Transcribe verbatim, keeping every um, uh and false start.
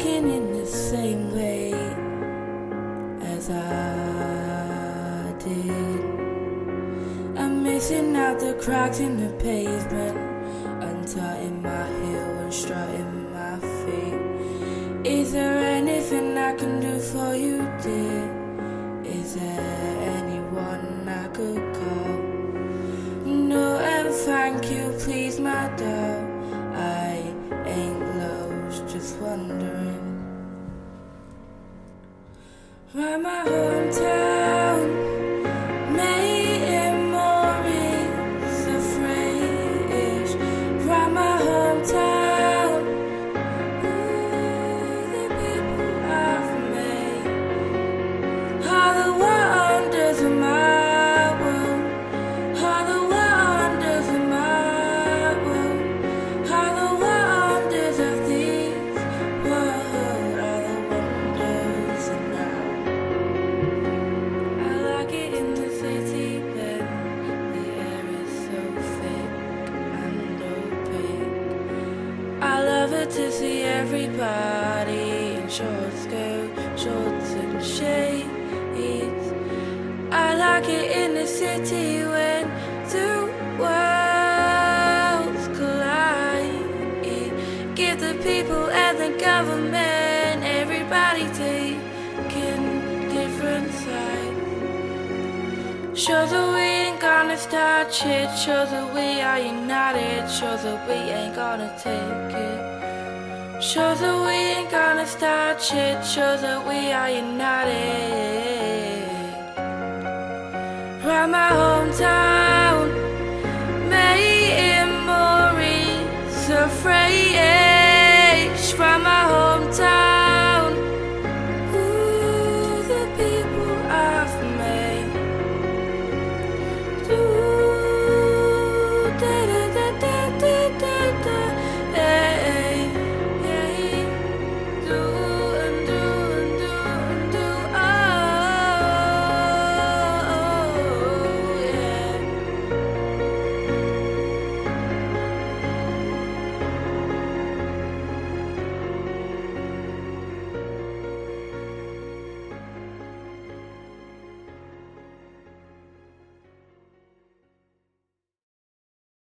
thinking in the same way as I did. I'm missing out the cracks in the pavement, untightening my heel and strutting my feet. Is there anything I can do for you, dear? Is there anyone I could call? No and thank you, please, my doll. I ain't lost, just wondering. Round my hometown, making memories of fresh. Round my hometown, ooh, the people I've made, all the wonders of my world, all the wonders of my world, all the wonders of this world, all the wonders of now. I like it in the city when the air is so thick and opaque. I love it to see everybody in short skirts, shorts and shades. I like it in the city when two worlds collide. Give the people and the government, everybody taking different sides. Show that we ain't gonna start shit, show that we are united, show that we ain't gonna take it. Show that we ain't gonna start shit, show that we are united. Round my hometown, making memories of fresh.